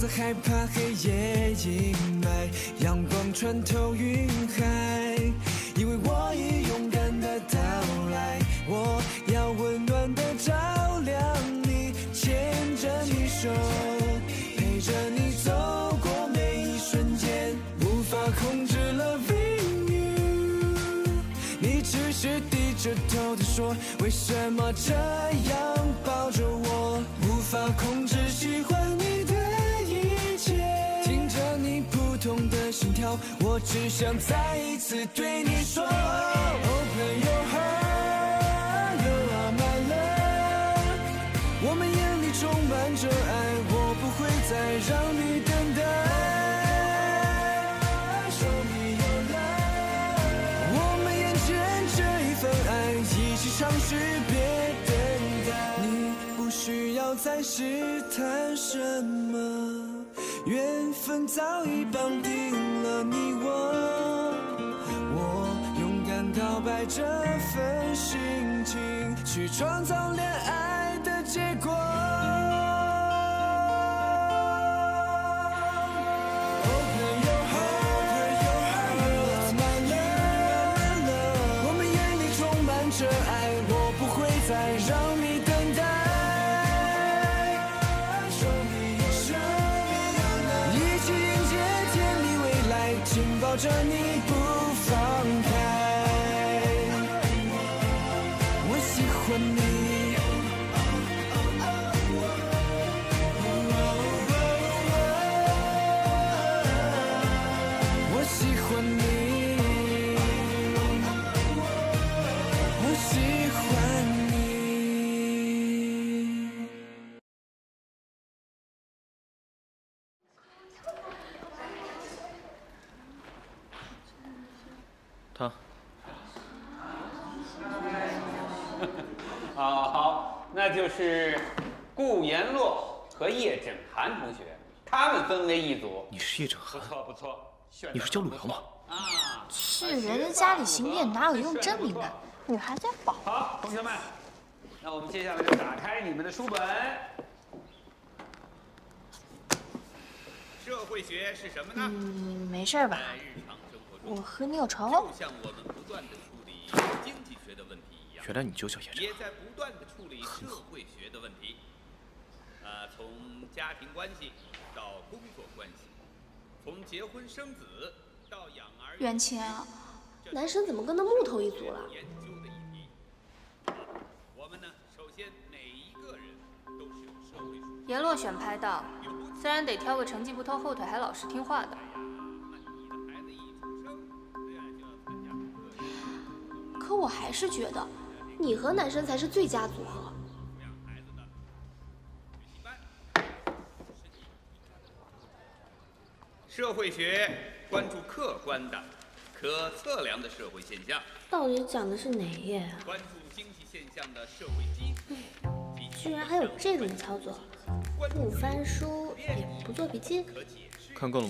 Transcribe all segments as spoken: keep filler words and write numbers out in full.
再害怕黑夜阴霾，阳光穿透云海，因为我已勇敢的到来，我要温暖的照亮你，牵着你手，陪着你走过每一瞬间，无法控制 loving you， 你只是低着头的说，为什么这样抱着我，无法控制喜欢你的一切，听着你扑通的心跳，我只想再一次对你说 Open your heart, you are my love， 我们眼里充满着爱，我不会再让你等待， Show me your love， 我们眼前这一份爱，一起尝试别等待，你不需要再试探什么，缘分早已绑定了你我，我勇敢告白这份心情，去创造恋爱的结果。Open your heart, you are my love， 我们眼里充满着爱，我不会再让你等待。紧抱着你不放开，我喜欢你，我喜欢你，我喜欢你。 他。 好好，那就是顾延洛和叶枕寒同学，他们分为一组。 你是叶枕寒？ 不错不错， 你是焦鲁瑶吗？ 啊， 是人家家里行骗，哪有用真名的？女孩子要保。 好，同学们，那我们接下来就打开你们的书本。 社会学是什么呢？ 嗯，没事吧？ 在日常生活中， 我和你有仇？ 就像我们不断的处理经济学的问题一样， 原来你就叫叶枕寒， 也在不断的处理社会学的问题。呃，从家庭关系到工作关系，从结婚生子到养儿。 袁晴， 男生怎么跟那木头一组了？ 研究的议题。我们呢，首先每一个人都是有社会属性。 阎洛选拍档，虽然得挑个成绩不拖后腿还老实听话的。 可我还是觉得，你和男生才是最佳组合。 社会学关注客观的、可测量的社会现象。 到底讲的是哪一页啊？ 关注经济现象的社会基础。 居然还有这种操作，不翻书也不做笔记。 看够了吗？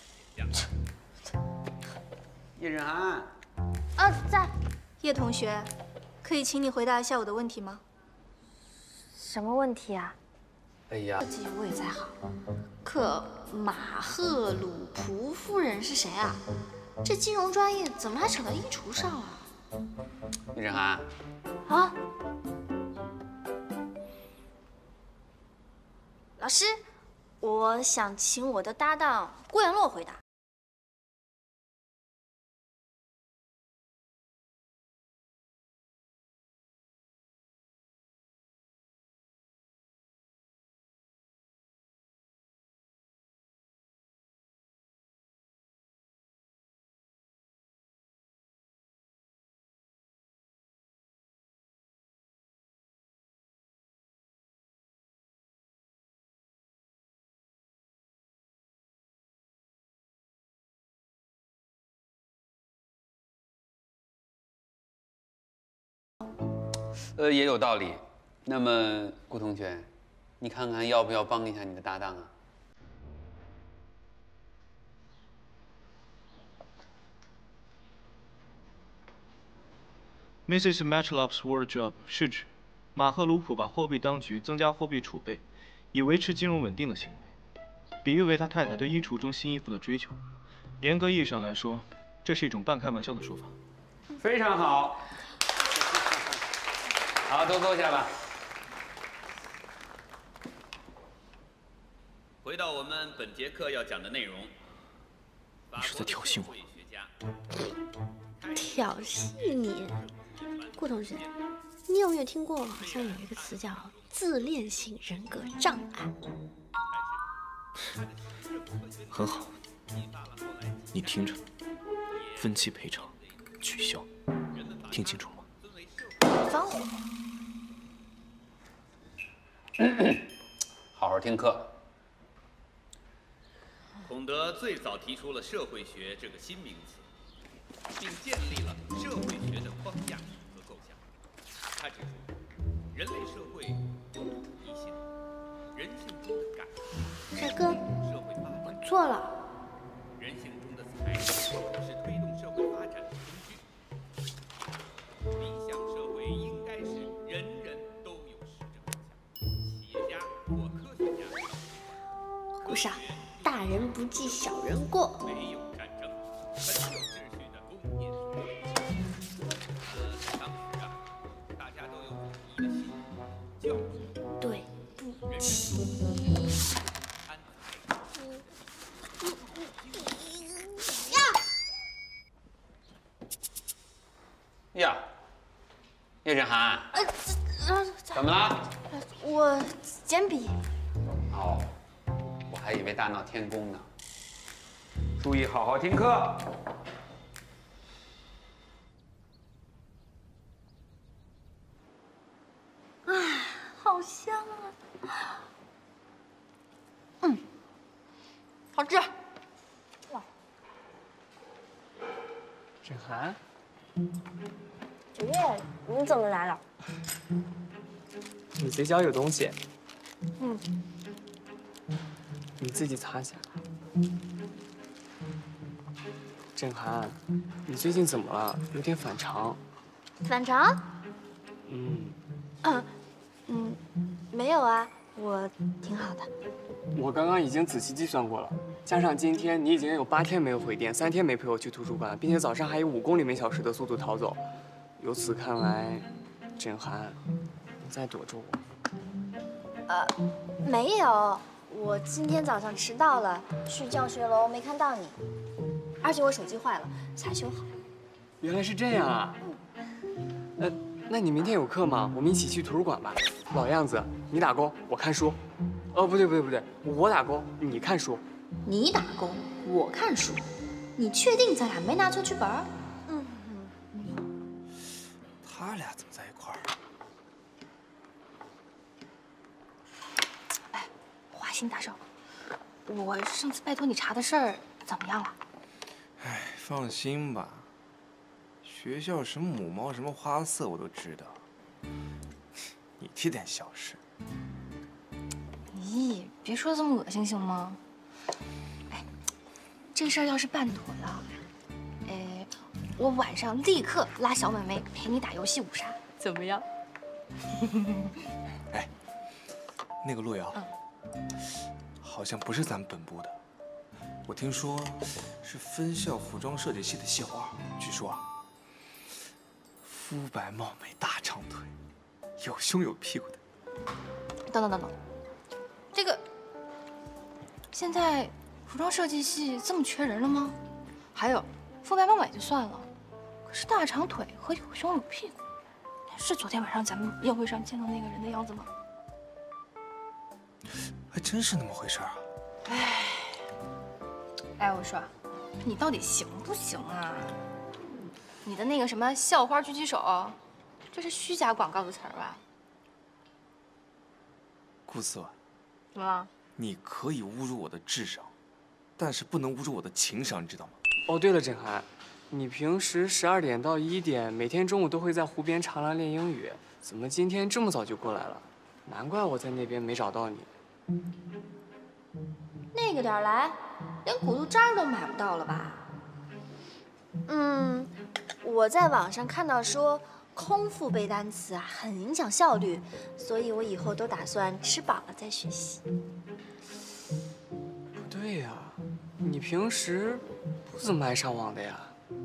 叶枕寒。 啊，在。 叶同学，可以请你回答一下我的问题吗？ 什么问题啊？ 哎呀， 自己我也在行。可马赫鲁普夫人是谁啊？这金融专业怎么还扯到衣橱上了？ 叶枕寒。 啊？老师，我想请我的搭档顾延洛回答。 呃，也有道理。那么，顾同学，你看看要不要帮一下你的搭档啊？ Missus Matchlock's word job 是指马赫鲁普把货币当局增加货币储备，以维持金融稳定的行为。 比喻为他太太对衣橱中新衣服的追求。严格意义上来说，这是一种半开玩笑的说法。 非常好，好，都坐下吧。 回到我们本节课要讲的内容。 你是在挑衅我？ 挑衅你，顾同学，你有没有听过？好像有一个词叫自恋性人格障碍。 很好，你听着，分期赔偿，取消，听清楚了吗？ 防火。 好好听课。 孔德最早提出了社会学这个新名词，并建立了社会学的框架和构想。他指出，人类社会有理性，人性中的感情， 帅哥， 社会发展， 我错了。 人性中的才能是推动社会发展的工具。理想社会应该是人人都有实质方向，企业家或科学家。 顾少，大人不计小人过。 没有战争，很有秩序的工业社会。呃，当时啊，大家都有统一的信念，教育、 对不起。 安呀，叶振涵， 呃，呃， 怎么了？ 我简笔。 哦，我还以为大闹天宫呢。注意好好听课。 唉，好香啊！嗯，好吃。哇， 振涵， 九月，你怎么来了？ 你嘴角有东西。 嗯。 你自己擦下。振涵，你最近怎么了？有点反常。 反常？ 嗯。 嗯嗯，没有啊，我挺好的。 我刚刚已经仔细计算过了，加上今天你已经有八天没有回电，三天没陪我去图书馆，并且早上还以五公里每小时的速度逃走。由此看来，振涵，你在躲着我。 呃，没有，我今天早上迟到了，去教学楼没看到你，而且我手机坏了，才修好。 原来是这样啊。呃，那你明天有课吗？我们一起去图书馆吧。老样子，你打勾，我看书。哦，不对不对不对，我打勾，你看书。 你打工，我看书。你确定咱俩没拿错剧本？ 嗯。 他俩怎么在一块儿？ 哎，华歆大少，我上次拜托你查的事儿怎么样了？ 哎，放心吧，学校什么母猫什么花色我都知道。你这点小事。 咦，别说这么恶心行吗？哎，这事儿要是办妥了，哎，我晚上立刻拉小美眉陪你打游戏五杀，怎么样？ 哎，那个洛瑶， 嗯， 好像不是咱们本部的，我听说是分校服装设计系的校二。据说啊，肤白貌美、大长腿，有胸有屁股的。 等等等等，这个现在服装设计系这么缺人了吗？还有，肤白貌美就算了，可是大长腿和有胸有屁股，是昨天晚上咱们宴会上见到那个人的样子吗？ 还真是那么回事啊！ 哎，哎，我说，你到底行不行啊？你的那个什么校花狙击手，这是虚假广告的词儿吧？ 顾思婉， 怎么了？ 你可以侮辱我的智商，但是不能侮辱我的情商，你知道吗？ 哦，对了，振涵，你平时十二点到一点，每天中午都会在湖边长廊练英语，怎么今天这么早就过来了？难怪我在那边没找到你。 那个点儿来，连骨头渣都买不到了吧？ 嗯，我在网上看到说，空腹背单词啊很影响效率，所以我以后都打算吃饱了再学习。 不对呀，你平时不怎么爱上网的呀？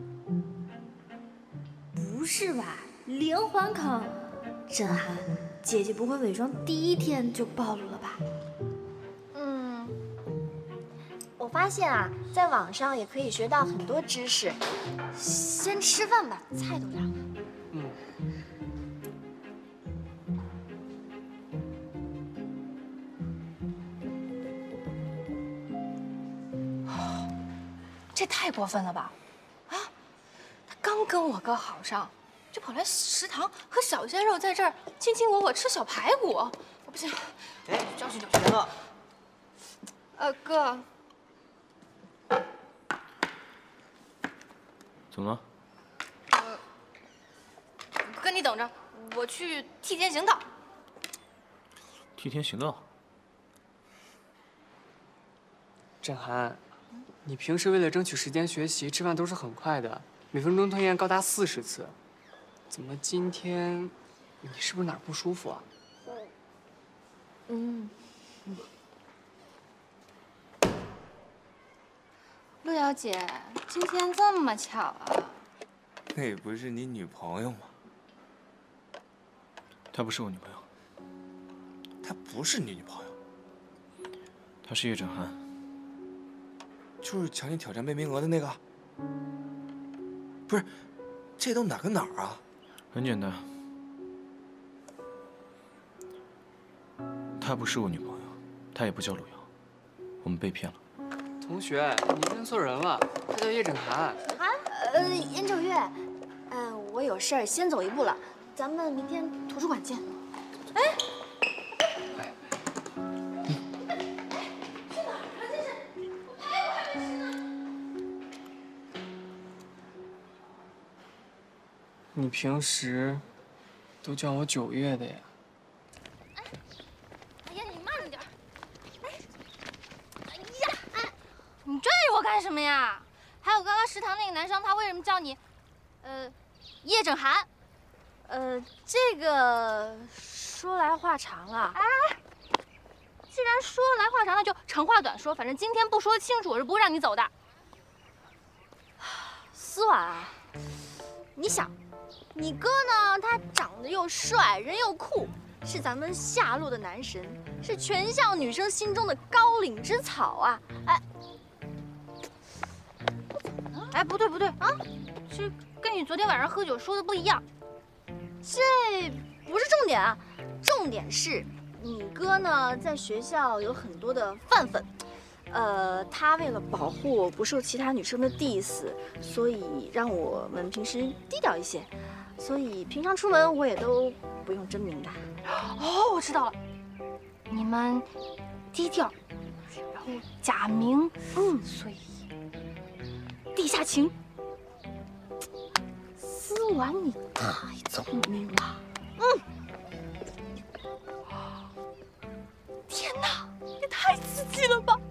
不是吧？连环坑，震撼！姐姐不会伪装第一天就暴露了吧？嗯，我发现啊，在网上也可以学到很多知识。先吃饭吧，菜都凉了。 嗯。 这太过分了吧！啊，他刚跟我哥好上，就跑来食堂和小鲜肉在这儿卿卿我我吃小排骨，我不行， 哎， 教训教训。 天乐， 呃，哥， 怎么了？ 呃，哥你等着，我去替天行道。 替天行道？ 振涵。 你平时为了争取时间学习，吃饭都是很快的，每分钟吞咽高达四十次。怎么今天，你是不是哪儿不舒服啊？ 嗯。 陆小姐，今天这么巧啊？ 那不是你女朋友吗？ 她不是我女朋友。 她不是你女朋友。 她是叶振涵。 就是强行挑战贝明娥的那个，不是，这都哪跟哪儿啊？ 很简单，她不是我女朋友，她也不叫陆瑶，我们被骗了。 同学，你认错人了，她叫叶振涵。 啊，呃，严九月，呃，我有事儿先走一步了，咱们明天图书馆见。哎。 你平时都叫我九月的呀？ 哎，哎呀，你慢点！哎，哎呀，哎，你追我干什么呀？还有刚刚食堂那个男生，他为什么叫你，呃，叶振涵？ 呃，这个说来话长了。 哎，既然说来话长，那就长话短说，反正今天不说清楚，我是不会让你走的。 思婉啊，你想。 你哥呢？他长得又帅，人又酷，是咱们下路的男神，是全校女生心中的高岭之草啊！哎， 哎，不对不对啊，这跟你昨天晚上喝酒说的不一样。 这不是重点啊，重点是你哥呢，在学校有很多的饭粉。 呃，他为了保护我不受其他女生的 diss， 所以让我们平时低调一些，所以平常出门我也都不用真名的。 哦，我知道了，你们低调，然后假名，嗯，所以地下情。思婉，你太聪明了，嗯。天哪，也太刺激了吧！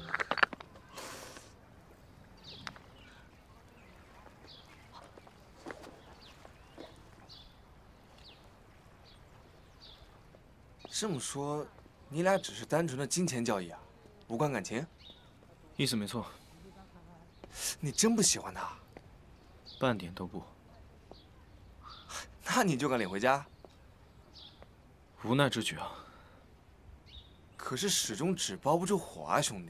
这么说，你俩只是单纯的金钱交易啊，无关感情？ 意思没错。 你真不喜欢他？ 半点都不。 那你就敢领回家？ 无奈之举啊。 可是始终纸包不住火啊，兄弟。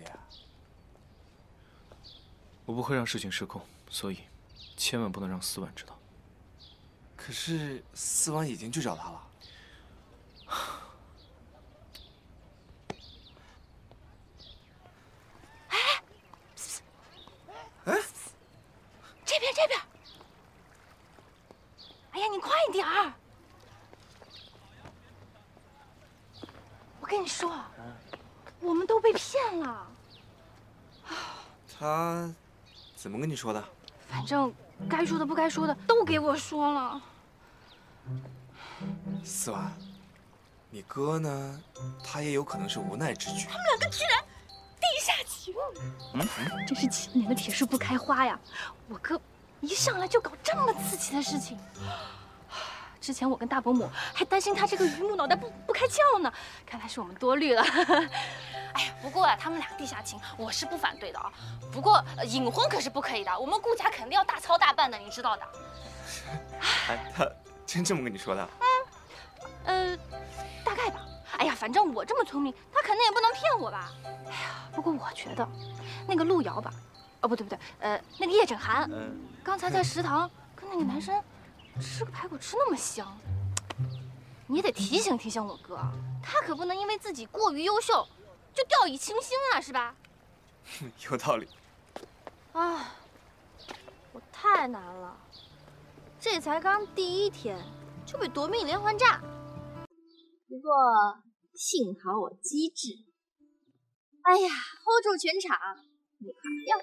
我不会让事情失控，所以千万不能让思婉知道。 可是思婉已经去找他了。 哎，这边这边！哎呀，你快一点儿！我跟你说，我们都被骗了。 他怎么跟你说的？ 反正该说的不该说的都给我说了。 思婉，你哥呢？他也有可能是无奈之举。 他们两个居然地下情，嗯，真是千年的铁树不开花呀！我哥一上来就搞这么刺激的事情。之前我跟大伯母还担心他这个榆木脑袋不不开窍呢，看来是我们多虑了。 哎呀，不过啊，他们俩地下情，我是不反对的啊。不过、呃、隐婚可是不可以的，我们顾家肯定要大操大办的，你知道的。 哎，他真这么跟你说的？ 嗯，呃，大概吧。哎呀，反正我这么聪明，他肯定也不能骗我吧。哎呀，不过我觉得那个路遥吧，哦不对不对，呃，那个叶枕寒， 嗯， 刚才在食堂跟那个男生吃个排骨吃那么香，你也得提醒提醒我哥，他可不能因为自己过于优秀就掉以轻心啊，是吧？ 有道理。 啊，我太难了，这才刚第一天就被夺命连环炸。不过幸好我机智，哎呀 ，hold 住全场，没垮掉。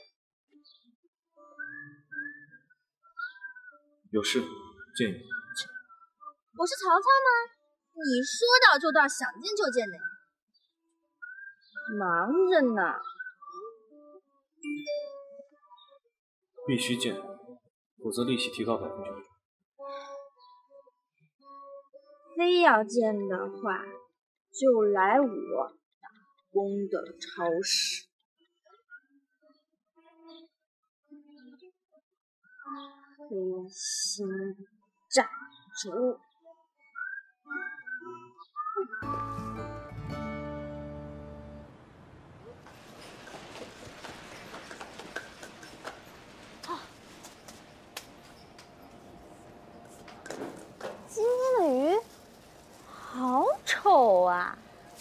有事，见你。 我是曹操吗？你说到就到，想见就见的呀。忙着呢。 必须见，否则利息提高百分之五。 非要见的话，就来我打工的超市。黑心债主。今天的鱼好丑啊！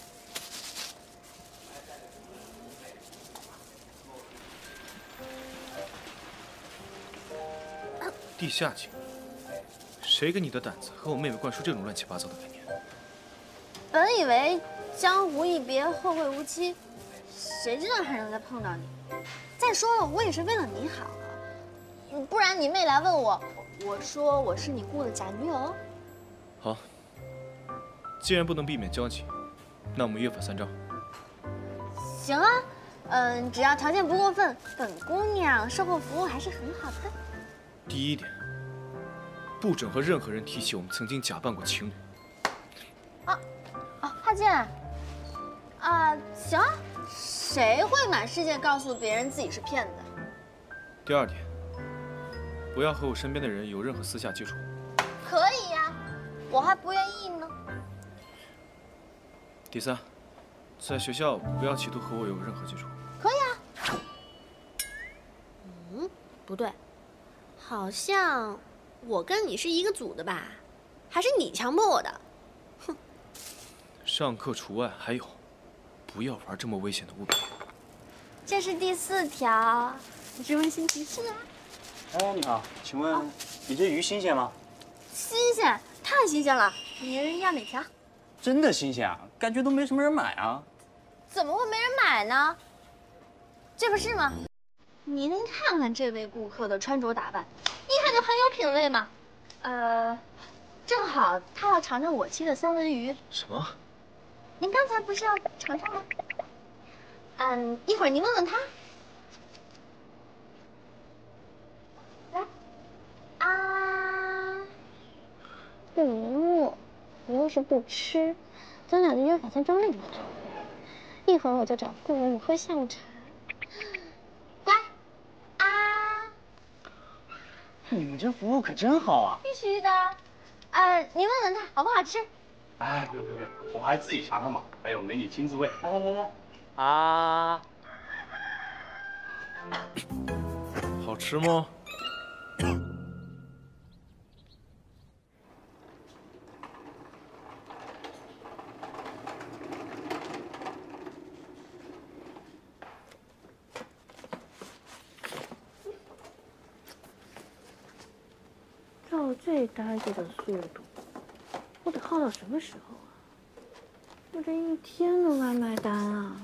地下情，谁给你的胆子和我妹妹灌输这种乱七八糟的概念？ 本以为江湖一别，后会无期，谁知道还能再碰到你？再说了，我也是为了你好啊，不然你妹来问我，我说我是你雇的假女友。 好，既然不能避免交集，那我们约法三章。 行啊，嗯，只要条件不过分，本姑娘售后服务还是很好的。 第一点，不准和任何人提起我们曾经假扮过情侣。 啊啊，帕健，啊，行啊，谁会满世界告诉别人自己是骗子？ 第二点，不要和我身边的人有任何私下接触。 可以呀、啊，我还不愿意呢。 第三，在学校不要企图和我有任何接触。 可以啊。嗯，不对，好像我跟你是一个组的吧？还是你强迫我的？哼。 上课除外。还有，不要玩这么危险的物品。 这是第四条，你是温馨提示啊。 哎，你好，请问、啊、你这鱼新鲜吗？ 新鲜，太新鲜了。你要哪条？ 真的新鲜啊，感觉都没什么人买啊。 怎么会没人买呢？这不是吗？您看看这位顾客的穿着打扮，一看就很有品味嘛。呃，正好他要尝尝我切的三文鱼。 什么？ 您刚才不是要尝尝吗？嗯，一会儿您问问他。来，啊，不，我又是不吃，咱俩的约法三章另一章。一会儿我就找顾问喝下午茶。乖，啊！ 你们这服务可真好啊！ 必须的。呃，您问问他好不好吃？ 哎，别别别，我还自己尝尝嘛，还有美女亲自喂。来来来来，啊！ 好吃吗？ 照这单子的速度，我得耗到什么时候啊？我这一天的外卖单啊！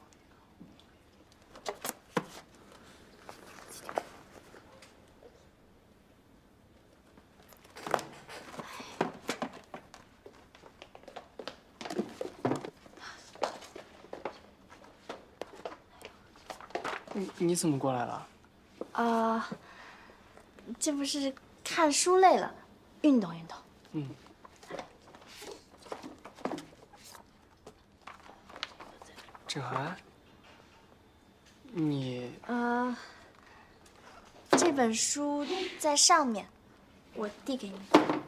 你你怎么过来了？ 啊、呃，这不是看书累了，运动运动。 嗯。枕寒， 你呃，这本书在上面，我递给你。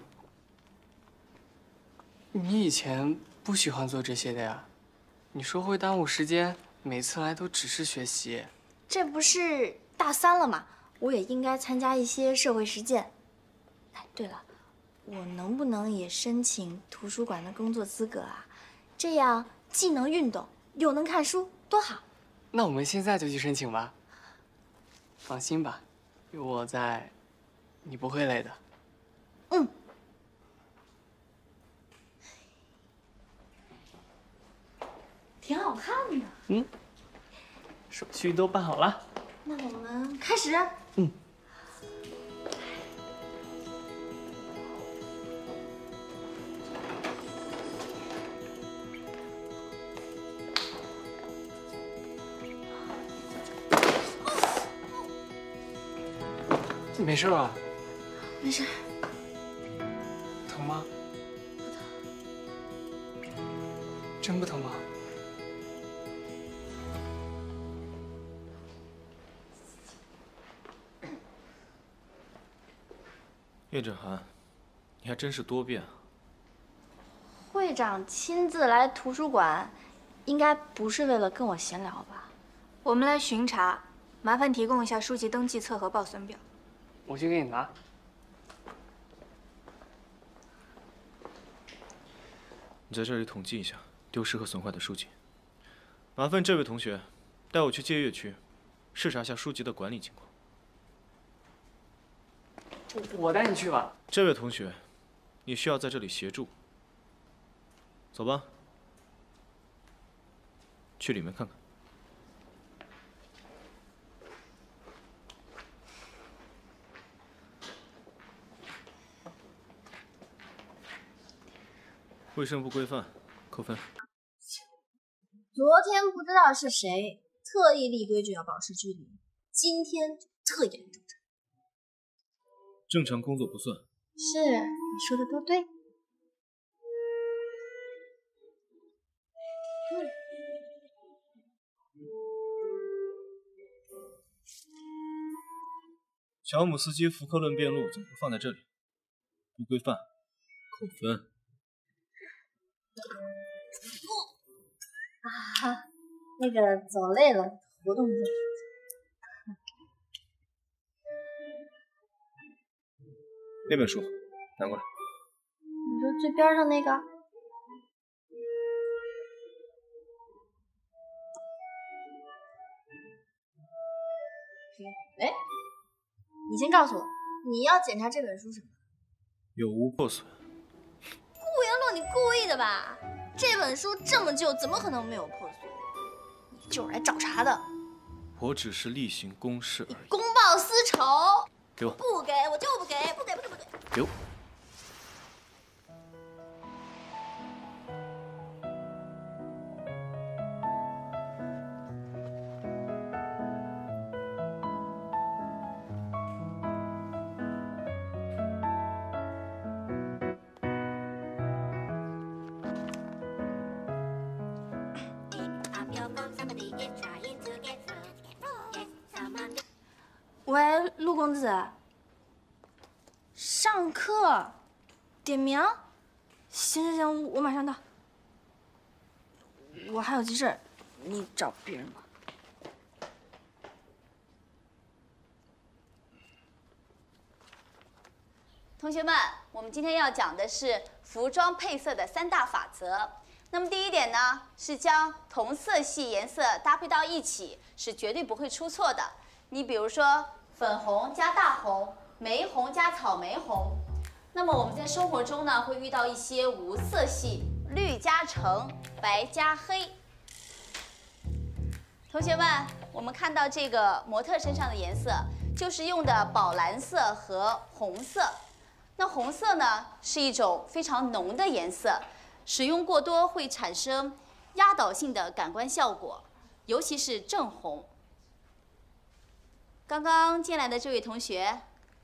你以前不喜欢做这些的呀？你说会耽误时间，每次来都只是学习。 这不是大三了吗？我也应该参加一些社会实践。哎，对了，我能不能也申请图书馆的工作资格啊？这样既能运动又能看书，多好！ 那我们现在就去申请吧。放心吧，有我在，你不会累的。 嗯。挺好看的。 嗯。手续都办好了。 那我们开始。 嗯。没事吧？ 没事。 疼吗？ 不疼。 真不疼吗？ 叶振涵，你还真是多变啊！ 会长亲自来图书馆，应该不是为了跟我闲聊吧？ 我们来巡查，麻烦提供一下书籍登记册和报损表。 我去给你拿。 你在这里统计一下丢失和损坏的书籍。麻烦这位同学带我去借阅区，视察一下书籍的管理情况。 我带你去吧。 这位同学，你需要在这里协助。走吧，去里面看看。卫生不规范，扣分。 昨天不知道是谁特意立规矩要保持距离，今天特严重。 正常工作不算。 是，你说的都对。 乔姆斯基福克论辩录怎么会放在这里？不规范，扣分。 啊，那个走累了，活动一下。 那本书拿过来。 你说最边上那个？哎，你先告诉我，你要检查这本书什么？ 有无破损？ 顾言洛，你故意的吧？这本书这么旧，怎么可能没有破损？你就是来找茬的。 我只是例行公事而已。 公报私仇。 给我。 不给，我就不给，不给，不给，不给。 给我。 喂，陆公子，上课，点名？行行行，我马上到。我还有急事，你找别人吧。 同学们，我们今天要讲的是服装配色的三大法则。那么第一点呢，是将同色系颜色搭配到一起，是绝对不会出错的。你比如说，粉红加大红，玫红加草莓红。那么我们在生活中呢，会遇到一些无色系，绿加橙，白加黑。同学们，我们看到这个模特身上的颜色，就是用的宝蓝色和红色。那红色呢，是一种非常浓的颜色，使用过多会产生压倒性的感官效果，尤其是正红。刚刚进来的这位同学，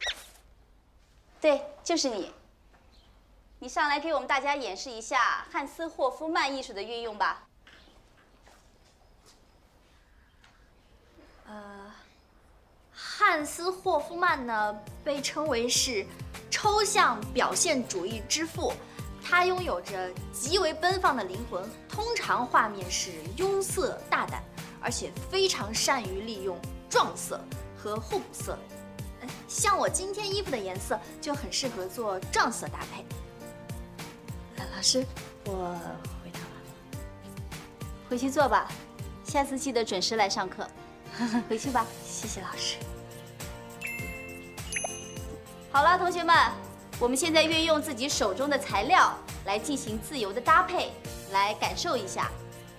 对，就是你。你上来给我们大家演示一下汉斯霍夫曼艺术的运用吧。 呃，汉斯·霍夫曼呢，被称为是抽象表现主义之父。他拥有着极为奔放的灵魂，通常画面是庸色大胆，而且非常善于利用撞色和互补色。呃像我今天衣服的颜色就很适合做撞色搭配。呃老师，我回答完。 回去做吧，下次记得准时来上课。回去吧， 谢谢老师。 好了，同学们，我们现在运用自己手中的材料来进行自由的搭配，来感受一下。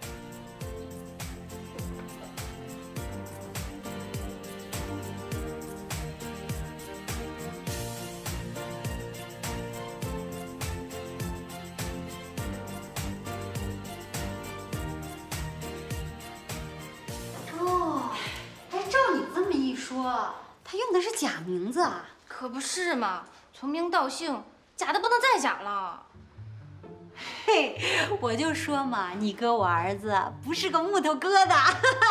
哦，哎，照你这么一说，他用的是假名字啊？ 可不是嘛，从名到姓，假的不能再假了。 嘿，我就说嘛，你哥我儿子不是个木头疙瘩。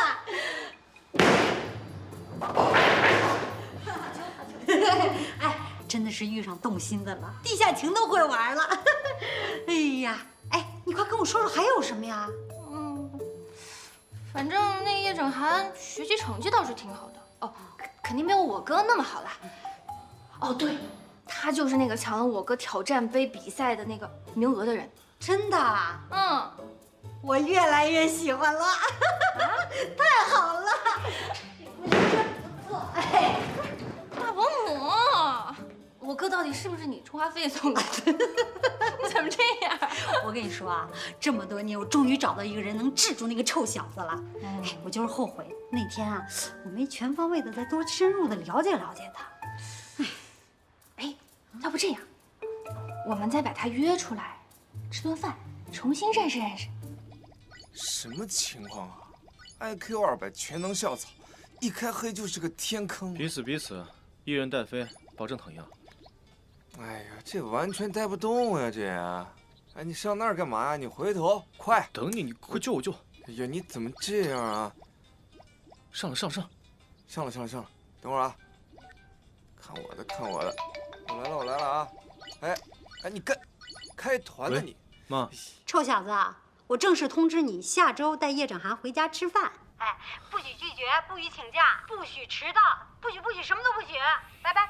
哎，真的是遇上动心的了，地下情都会玩了。哎呀，哎，你快跟我说说还有什么呀？ 嗯，反正那叶整涵学习成绩倒是挺好的哦，肯定没有我哥那么好啦。哦，对，他就是那个抢了我哥挑战杯比赛的那个名额的人。 真的？ 嗯， 我越来越喜欢了。太好了！我觉得真不错。哎， 大保姆，我哥到底是不是你充话费送的？你怎么这样？ 我跟你说啊，这么多年我终于找到一个人能治住那个臭小子了。 嗯、 哎，我就是后悔那天啊，我没全方位的再多深入的了解了解他。 哎，要不这样，我们再把他约出来，吃顿饭，重新认识认识。 什么情况啊 ？I Q 二百，全能校草，一开黑就是个天坑。 彼此彼此，一人带飞，保证躺赢。 哎呀，这完全带不动呀，这。哎，你上那儿干嘛呀？你回头，快！ 等你，你快救我救！ 哎呀，你怎么这样啊？ 上了上上， 上了上了上了，等会儿啊！看我的看我的，我来了我来了啊！哎哎，你干开团呢你？ 妈， 臭小子，我正式通知你，下周带叶整涵回家吃饭。哎，不许拒绝，不许请假，不许迟到，不许不许，什么都不许！拜拜。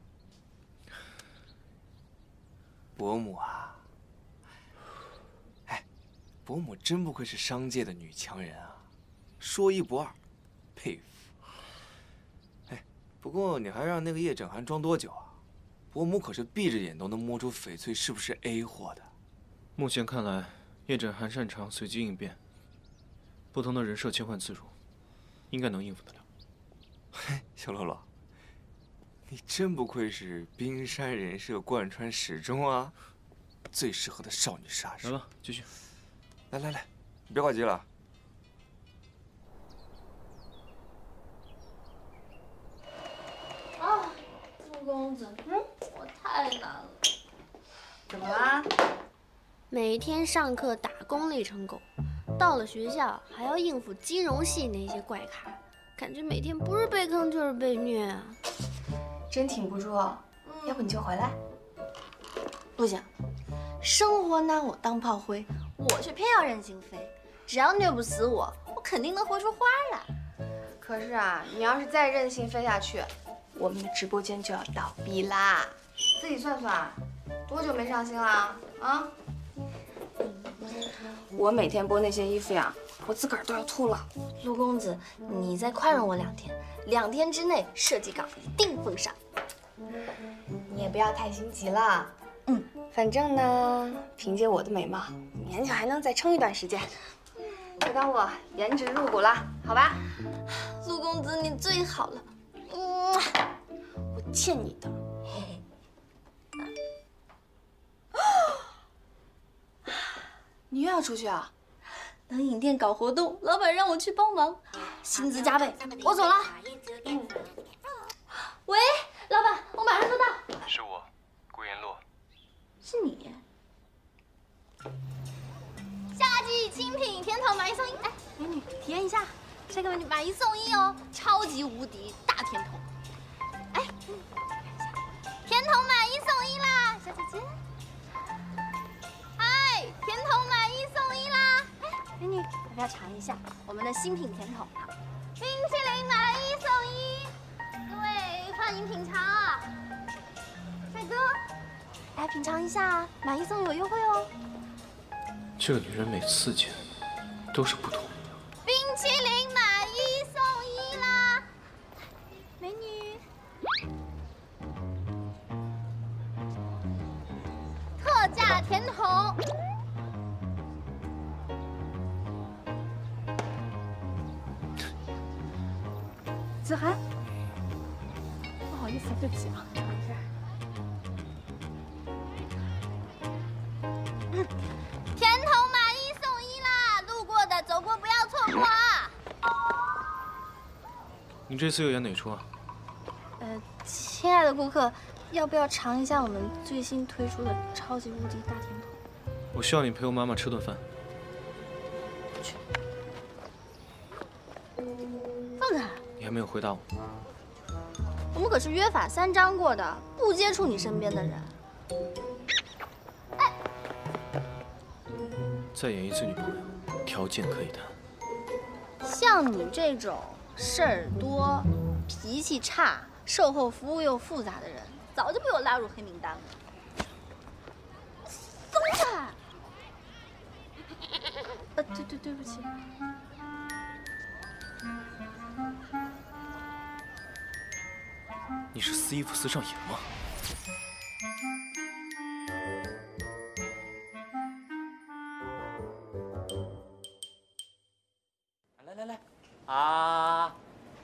伯母啊，哎，伯母真不愧是商界的女强人啊，说一不二，佩服。哎，不过你还让那个叶整涵装多久啊？伯母可是闭着眼都能摸出翡翠是不是 A 货的。 目前看来，叶整涵擅长随机应变，不同的人设切换自如，应该能应付得了。 嘿，小洛洛，你真不愧是冰山人设贯穿始终啊，最适合的少女杀手。 来吧，继续。 来来来，你别挂机了。 啊，陆公子，嗯，我太难了。 怎么啦？ 每天上课打工累成狗，到了学校还要应付金融系那些怪咖，感觉每天不是被坑就是被虐啊！ 真挺不住，要不你就回来。 不行，生活拿我当炮灰，我却偏要任性飞。只要虐不死我，我肯定能活出花来。 可是啊，你要是再任性飞下去，我们的直播间就要倒闭啦。自己算算，多久没上新了啊？我每天播那些衣服呀，我自个儿都要吐了。 陆公子，你再宽容我两天，两天之内设计稿一定奉上。 你也不要太心急了。嗯，反正呢，凭借我的美貌，勉强还能再撑一段时间。就当我颜值入股了，好吧？ 陆公子，你最好了，嗯，我欠你的。嘿嘿。 你又要出去啊？ 等影店搞活动，老板让我去帮忙，薪资加倍，我走了。嗯。喂，老板，我马上就到。 是我，顾言洛。 是你。夏季精品甜筒买一送一，哎，美女体验一下。 这个美女买一送一哦，超级无敌大甜筒。哎，甜筒买一送一啦，小姐姐。嗨，甜筒买一送一啦！哎，美女，要不要尝一下我们的新品甜筒啊？冰淇淋买一送一，各位欢迎品尝啊！帅哥，来品尝一下，买一送一有优惠哦。 这个女人每次见都是不同。 冰淇淋买一送一啦，美女。特价甜筒。子涵，不好意思，对不起啊，尝一下。嗯，甜筒买一送一啦，路过的走过不要错过啊！ 你这次又演哪出啊？ 呃，亲爱的顾客，要不要尝一下我们最新推出的超级无敌大甜筒？ 我需要你陪我妈妈吃顿饭。 去。放开！ 你还没有回答我。 我们可是约法三章过的，不接触你身边的人。哎， 再演一次女朋友，条件可以谈。 像你这种事儿多、脾气差、售后服务又复杂的人，早就被我拉入黑名单了。松开！呃，对对对不起。 你是撕衣服撕上瘾吗？ 来来来，啊！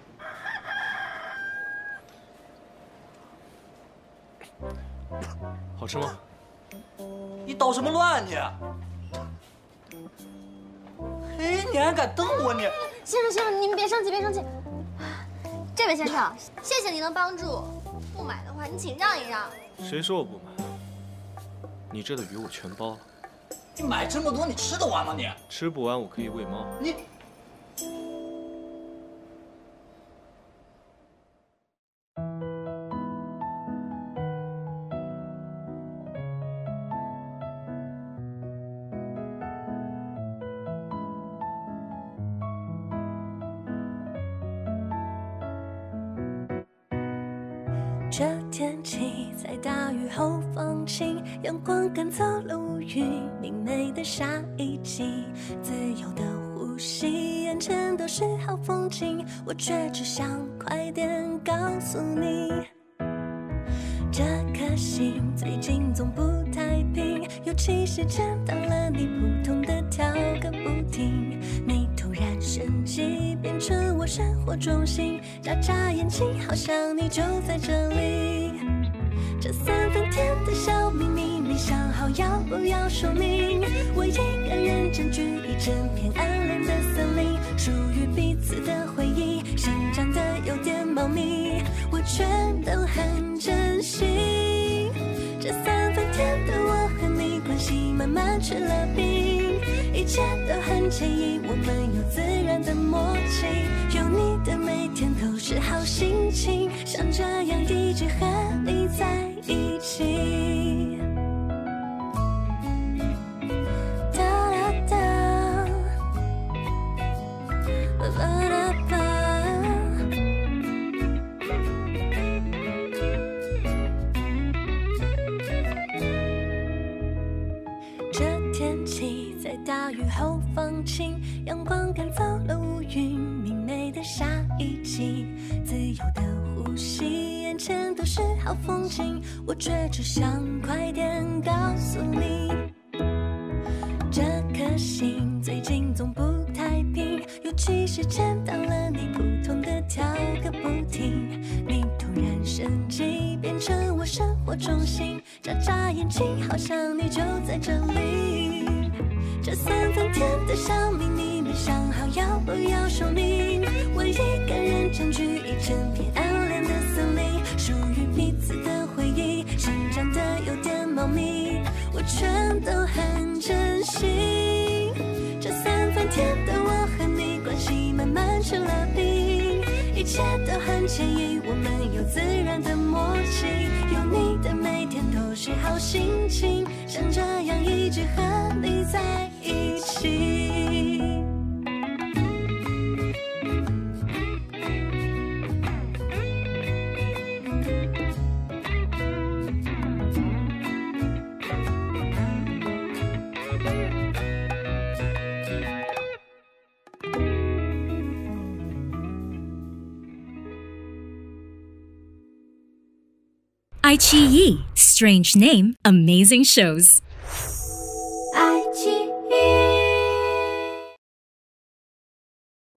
好吃吗？ 你捣什么乱你？嘿，你还敢瞪我你？ 先生先生，你们别生气别生气。这位先生，谢谢您的帮助。不买的话，你请让一让。 谁说我不买？你这的鱼我全包了。 你买这么多，你吃得完吗你？ 吃不完我可以喂猫。 你。 这天气在大雨后放晴，阳光赶走了乌云，明媚的下一季，自由的呼吸，眼前都是好风景，我却只想快点告诉你，这颗心最近总不太平，尤其是见到了你，扑通的跳个不停，你突然升级变成我生活中心，眨眨眼睛好像你就在这里，这三分甜的小秘密，你想好要不要说明？我一个人占据一整片暗恋的森林，属于彼此的回忆，生长得有点茂密，我全都很珍惜。这三分甜的我和你关系慢慢吃了冰，一切都很惬意，我们有自然的默契，有你的每天都是好心情，像这样一直和你在一起。哒啦哒，啦啦啦。这天气在大雨后放晴，阳光赶走了乌云，明媚的下一季，自由的呼吸，眼前都是好风景，我却只想快点告诉你，这颗心最近总不太平，尤其是见到了你，扑通的跳个不停，你突然升级变成我生活中心，眨眨眼睛好像你就在这里，这三分甜的小秘密，你想好要不要说明？我一个人占据一整片暗恋的森林，属于彼此的回忆，生长得有点茂密，我全都很珍惜。这三分甜的我和你关系慢慢去了你，一切都很惬意，我们有自然的默契，有你的每天都是好心情，像这样一直和你在一起。 iQIYI, strange name, amazing shows.